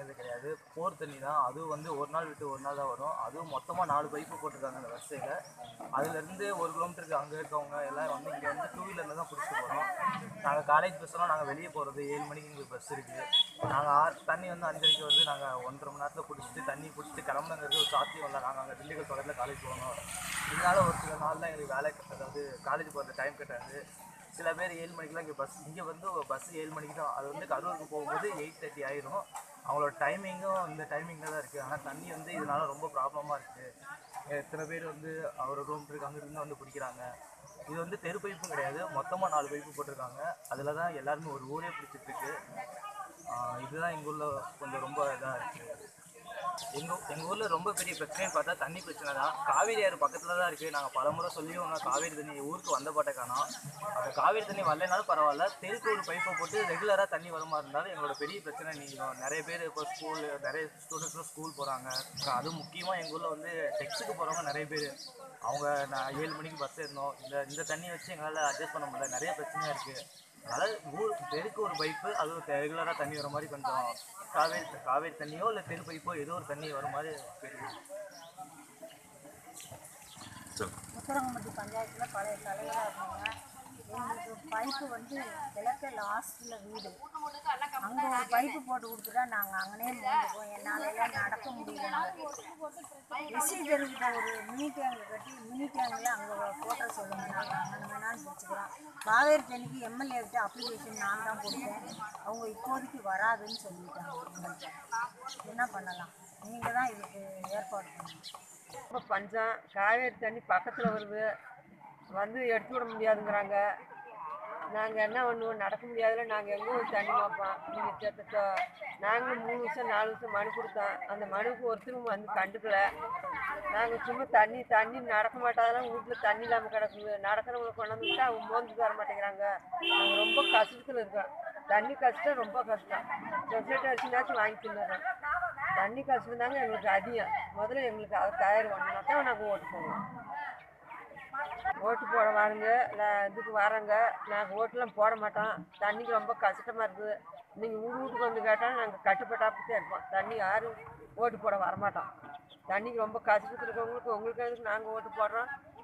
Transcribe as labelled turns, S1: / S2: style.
S1: தண்ணிங்கிறது கிடையாது, போர் தண்ணி தான். அதுவும் வந்து ஒரு நாள் விட்டு ஒரு நாள் தான் வரும். அதுவும் மொத்தமாக 4 பைப்பு போட்டிருக்காங்க அந்த வரிசையில். அதுலேருந்து 1 கிலோமீட்டருக்கு அங்கே இருக்கவங்க எல்லாம் வந்து இங்கே வந்து 2 வீலரில் தான் பிடிச்சிட்டு போகிறோம். நாங்கள் காலேஜ் பஸ்ஸெல்லாம் நாங்கள் வெளியே போகிறது 7 மணிக்கு எங்களுக்கு பஸ் இருக்குது. நாங்கள் தண்ணி வந்து 5:30 வருது. நாங்கள் 1.5 மணி நேரத்தில் பிடிச்சிட்டு கிளம்புனங்கிறது ஒரு சாத்தியம் இல்லை. நாங்கள் அங்கே திண்டுக்கல் பக்கத்தில் காலேஜ் போகணும். இதனால் ஒரு சில நாள் தான் எங்களுக்கு வேலை, அதாவது காலேஜ் போகிற டைம் கட்டாது. சில பேர் 7 மணிக்கெலாம் இங்கே வந்து பஸ் 7 மணிக்கு தான். அது வந்து கரூருக்கு போகும்போது 8:30 ஆயிரும். அவங்களோட டைமிங்கும் இந்த டைமிங்கில் தான் இருக்குது. ஆனால் தண்ணி வந்து இதனால் ரொம்ப ப்ராப்ளமாக இருக்குது. எத்தனை பேர் வந்து அவர் கிலோமீட்டருக்கு அங்கேருந்து வந்து பிடிக்கிறாங்க. இது வந்து தெரு பைப்பும் கிடையாது, மொத்தமாக 4 பைப்பு போட்டிருக்காங்க. அதில் தான் எல்லாருமே ஒரு ஊரே பிடிச்சிட்ருக்கு. இதுதான் எங்கள் ஊரில் கொஞ்சம் ரொம்ப இதாக இருக்குது. எங்கள் ஊரில் ரொம்ப பெரிய பிரச்சனைன்னு பார்த்தா தண்ணி பிரச்சனை தான். காவேரி ஆறு பக்கத்தில் தான் இருக்குது. நாங்கள் பல முறை சொல்லியும் காவேரி தண்ணி ஊருக்கு வந்த பாட்டை காணோம். அந்த காவேரி தண்ணி வரலைனாலும் பரவாயில்ல, தெருக்கு ஒரு பைப்பை போட்டு ரெகுலராக தண்ணி வருமா இருந்தாலும் எங்களோட பெரிய பிரச்சனை நீங்களும். நிறைய பேர் இப்போ நிறைய ஸ்டூடெண்ட்ஸும் ஸ்கூல் போகிறாங்க. அதுவும் முக்கியமாக எங்கள் ஊரில் வந்து டெக்ஸுக்கு போகிறவங்க நிறைய பேர். அவங்க நான் 7 மணிக்கு பஸ் ஏறணும். இந்த தண்ணியை வச்சு எங்களால் அட்ஜஸ்ட் பண்ண முடியல. நிறைய பிரச்சனையாக இருக்குது. அதனால் தெருக்கு ஒரு பைப்பு, அதுவும் ரெகுலராக தண்ணி வர மாதிரி கொஞ்சம் காவேரி தண்ணியோ இல்லை தெரு பைப்போ ஏதோ ஒரு தண்ணி வர மாதிரி தெரியுது.
S2: முத்தரங்கம்பட்டி பஞ்சாயத்தில் பழைய தலைவராக இருந்தாங்க. எங்களுக்கு பைப்பு வந்து கிழக்க லாஸ்ட்டில் வீடு, அங்கே ஒரு பைப்பு போட்டு கொடுத்துட்டா நாங்கள் அங்கனே மூழ்கிப்போம். என்னால் எல்லாம் நடக்க முடியல. எஸ்சி தெருக்கிட்ட ஒரு மினி டேங்கு கட்டி மினி டேங்கில் அங்கே போட்ட சொல்லுங்க, நாங்கள் அங்கே வேணாலும் பிடிச்சிக்கிறோம். காவேரி தண்ணிக்கு எம்எல்ஏ கிட்ட அப்ளிகேஷன் நான் தான் கொடுத்தேன். அவங்க இப்போதைக்கு வராதுன்னு சொல்லிட்டாங்க. எங்கள்கிட்ட என்ன பண்ணலாம்? நீங்கள் தான் இதுக்கு ஏற்பாடு பண்ணணும்.
S3: இப்போ பஞ்சம், காவேரி தண்ணி பக்கத்தில் வருது, வந்து எடுத்து விட முடியாதுங்கிறாங்க. நாங்கள் என்ன பண்ணுவோம்? நடக்க முடியாதுல. நாங்கள் எங்கே ஒரு தண்ணி வைப்போம்? நீங்கள் சேர்த்துட்டோம். நாங்களும் 3 வருஷம் 4 வருஷம் மனு கொடுத்தோம். அந்த மனுவுக்கு ஒருத்தரும் வந்து கண்டுக்கல. நாங்கள் சும்மா தண்ணி நடக்க மாட்டாதெல்லாம் வீட்டில் தண்ணி இல்லாமல் கிடக்குது. நடக்கிறவங்களை கொண்டாந்து விட்டு அவங்க மோந்து தர மாட்டேங்கிறாங்க. நாங்கள் ரொம்ப கஷ்டத்தில் இருக்கோம். தண்ணி கஷ்டம் ரொம்ப கஷ்டம். சொசைட்டி அரிசினாச்சும் வாங்கி தின்னுறோம். தண்ணி கஷ்டம் தாங்க எங்களுக்கு அதிகம். முதல்ல எங்களுக்கு அதை தயார் பண்ணணும் தான் நாங்கள் ஓட்டு போடுவோம். ஓட்டு போட வாருங்க, இதுக்கு வரேங்க. நாங்கள் ஓட்டுலாம் போட மாட்டோம். தண்ணிக்கு ரொம்ப கஷ்டமாக இருக்குது. நீங்கள் வீட்டுக்கு வந்து கேட்டாலும் நாங்கள் கட்டுப்பட்டாப்பத்தே இருப்போம். தண்ணி யாரும் ஓட்டு போட வரமாட்டோம். தண்ணிக்கு ரொம்ப கஷ்டத்தில் இருக்கவங்களுக்கு உங்களுக்கு எதுக்கு நாங்கள் ஓட்டு போடுறோம்?